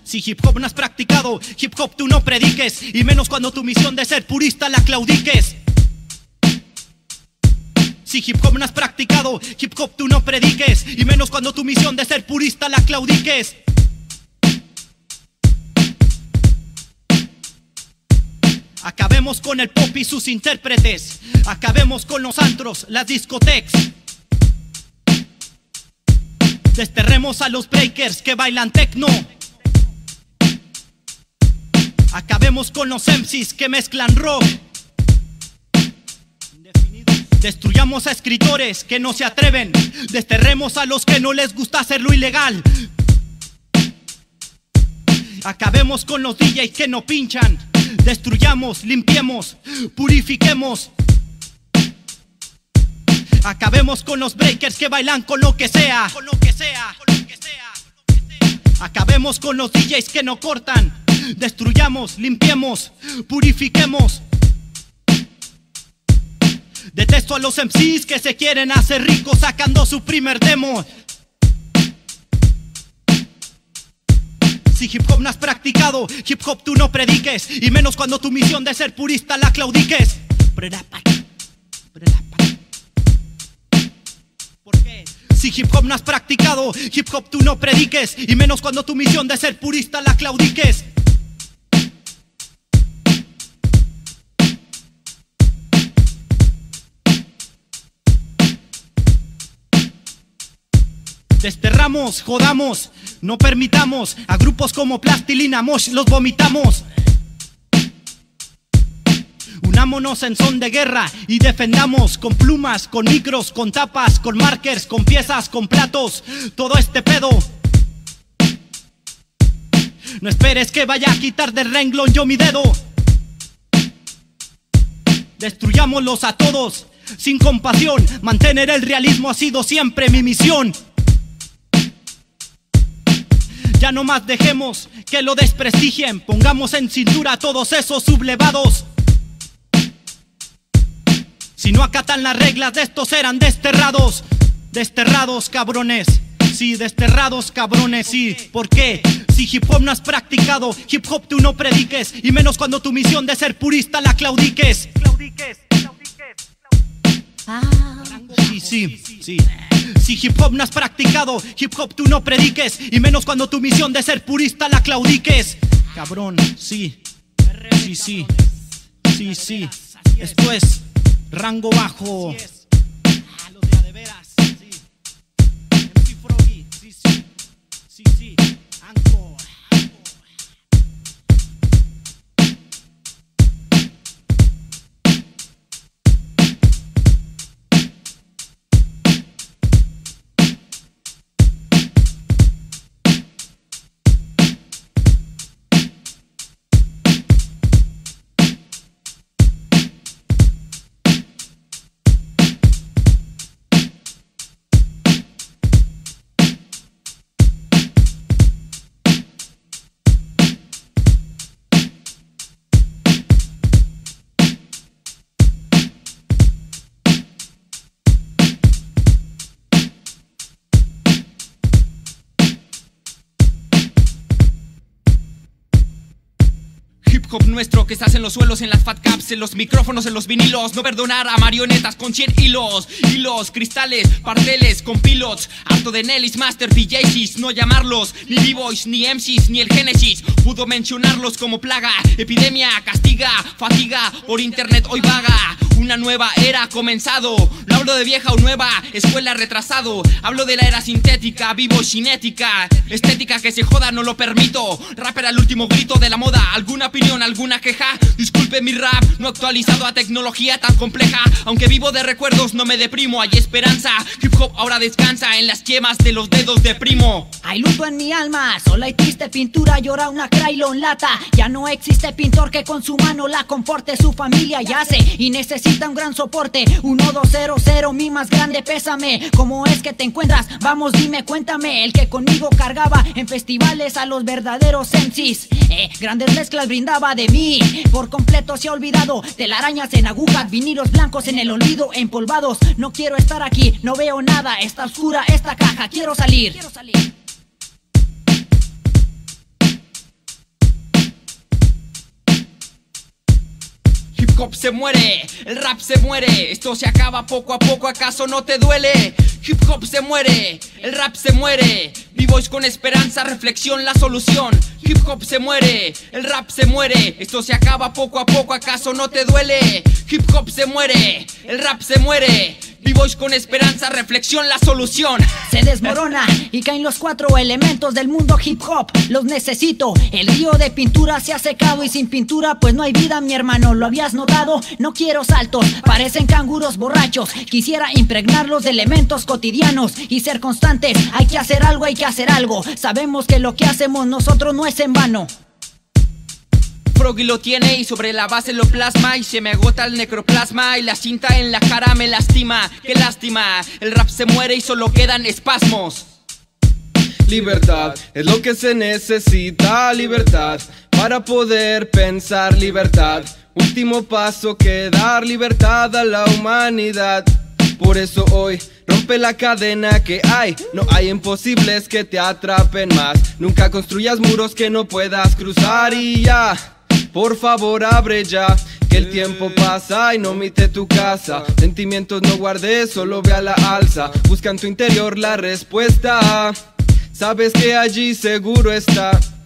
Si hip hop no has practicado, hip hop tú no prediques, y menos cuando tu misión de ser purista la claudiques. Si hip hop no has practicado, hip hop tú no prediques, y menos cuando tu misión de ser purista la claudiques. Acabemos con el pop y sus intérpretes, acabemos con los antros, las discotecas. Desterremos a los breakers que bailan techno. Acabemos con los MCs que mezclan rock. Destruyamos a escritores que no se atreven. Desterremos a los que no les gusta hacer lo ilegal. Acabemos con los DJs que no pinchan. Destruyamos, limpiemos, purifiquemos. Acabemos con los breakers que bailan con lo que sea. Acabemos con los DJs que no cortan. Destruyamos, limpiemos, purifiquemos. Detesto a los MCs que se quieren hacer ricos sacando su primer demo. Si hip hop no has practicado, hip hop tú no prediques, y menos cuando tu misión de ser purista la claudiques. ¿Por qué? Si hip hop no has practicado, hip hop tú no prediques, y menos cuando tu misión de ser purista la claudiques. Desterramos, jodamos, no permitamos a grupos como Plastilina Mosh, los vomitamos. Unámonos en son de guerra y defendamos con plumas, con micros, con tapas, con markers, con piezas, con platos, todo este pedo. No esperes que vaya a quitar del renglón yo mi dedo. Destruyámoslos a todos, sin compasión. Mantener el realismo ha sido siempre mi misión. Ya no más dejemos que lo desprestigien. Pongamos en cintura a todos esos sublevados. Si no acatan las reglas de estos serán desterrados. Desterrados cabrones. Sí, desterrados cabrones, sí. ¿Por qué? Si hip hop no has practicado, hip hop tú no prediques, y menos cuando tu misión de ser purista la claudiques. Sí. Si hip hop no has practicado, hip hop tú no prediques, y menos cuando tu misión de ser purista la claudiques. Cabrón, sí. Esto es rango bajo. Los de a de veras, sí. MC Froggy, sí. Anchor. Hip hop nuestro que se hace en los suelos, en las fat caps, en los micrófonos, en los vinilos. No perdonar a marionetas con 100 hilos, cristales, parteles con pilots. Harto de Nelly's, Master, DJs, no llamarlos ni B-Boys, ni MCs, ni el Génesis. Pudo mencionarlos como plaga, epidemia, castiga, fatiga, por internet hoy vaga. Una nueva era ha comenzado. No hablo de vieja o nueva, escuela retrasado. Hablo de la era sintética, vivo cinética. Estética que se joda, no lo permito. Rapper al último grito de la moda. ¿Alguna opinión, alguna queja? Disculpe mi rap, no actualizado a tecnología tan compleja. Aunque vivo de recuerdos, no me deprimo, hay esperanza. Hip hop ahora descansa en las yemas de los dedos de primo. Hay luto en mi alma, sola y triste pintura, llora una Krylon lata. Ya no existe pintor que con su mano la conforte. Su familia yace y necesita un gran soporte. 1200, mi más grande pésame. ¿Cómo es que te encuentras? Vamos, dime, cuéntame. El que conmigo cargaba en festivales a los verdaderos MCs. Grandes mezclas brindaba de mí. Por completo se ha olvidado. Telarañas en agujas, vinilos blancos en el olvido, empolvados. No quiero estar aquí, no veo nada. Está oscura esta caja, quiero salir. hop se muere, el rap se muere, esto se acaba poco a poco, ¿acaso no te duele? Hip hop se muere, el rap se muere, B-boys con esperanza, reflexión, la solución. Hip hop se muere, el rap se muere, esto se acaba poco a poco, ¿acaso no te duele? Hip hop se muere, el rap se muere, B-boys con esperanza, reflexión, la solución. Se desmorona y caen los 4 elementos del mundo hip hop. Los necesito, el río de pintura se ha secado y sin pintura pues no hay vida, mi hermano, ¿lo habías notado? No quiero saltos, parecen canguros borrachos. Quisiera impregnarlos de elementos cotidianos y ser constantes. Hay que hacer algo, hay que hacer algo. Sabemos que lo que hacemos nosotros no es en vano. Froggy lo tiene y sobre la base lo plasma y se me agota el necroplasma y la cinta en la cara me lastima. Qué lástima, el rap se muere y solo quedan espasmos. Libertad es lo que se necesita, libertad para poder pensar, libertad. Último paso que dar libertad a la humanidad. Por eso hoy rompe la cadena que hay. No hay imposibles que te atrapen más. Nunca construyas muros que no puedas cruzar y ya. Por favor abre ya, que el tiempo pasa y no mite tu casa. Sentimientos no guardes, solo ve a la alza. Busca en tu interior la respuesta. Sabes que allí seguro está.